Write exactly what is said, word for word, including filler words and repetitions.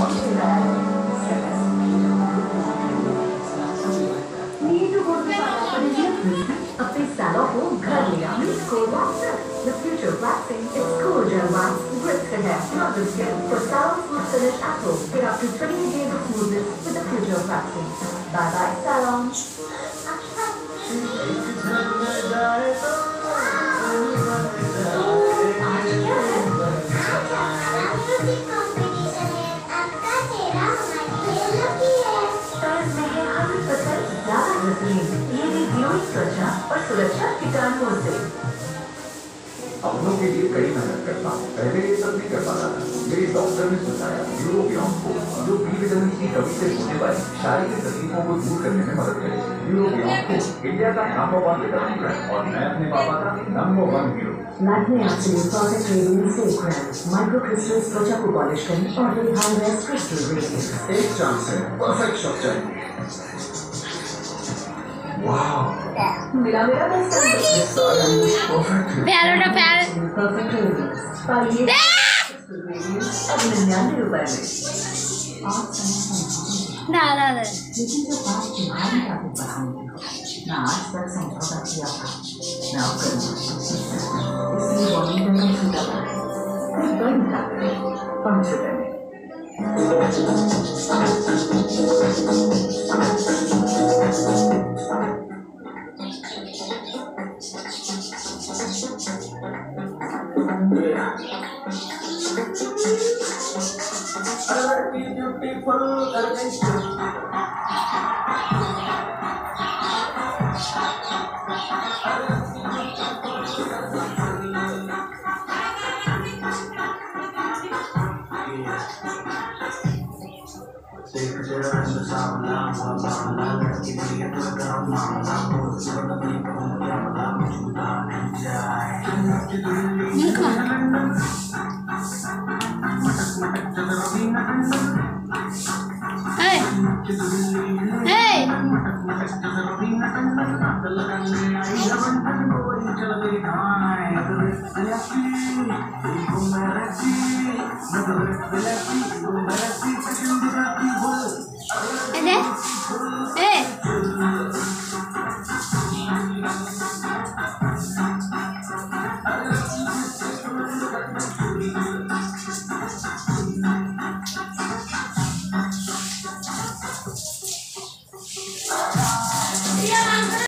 अपने सैलों को घर ले आओ। The future waxing is cool gel wax grip to hair, not just skin. For salon smooth finish at home, get up to twenty days of smoothness with the future waxing. Bye bye salon. ये भी glowing त्वचा और सुरक्षा कीटाणुओं से। अपनों के लिए कड़ी मेहनत करता हूँ। पहले ये सब नहीं कर पाता था। मेरे डॉक्टर ने सुझाया यूरोबियन को, जो बी विटामिन की कमी से होने वाली शारीरिक तकलीफों को दूर करने में मदद करेगा। यूरोबियन को इंडिया का नंबर वन विटामिन है और मैं अपने पापा का number one hero. Lakme Absolute Perfect Radiance Face Cream, micro crystals त्वचा को पॉलिश करें और रिहाइड्रेट क्रिस्टल रेडियंस। एक चांस है, परफेक्ट शॉट चाहिए। वाव, मेरा मेरा बेस्ट फ्रेंड परफेक्ट है। प्यार उठा प्यार। परफेक्ट रेडियंस पाइए क्रिस्टल रेडियंस अब निन्यानवे रुपए में। आप ना ना ना लेकिन जो बात तुम्हारी ताकत बढ़ाने ना आज तक समझौता किया था ना करूँगा। इसलिए वॉशिंगटन में छूटा था फिर बड़ी ताकत पाँच रुपए में। Hey! Hey! Hey! Hey!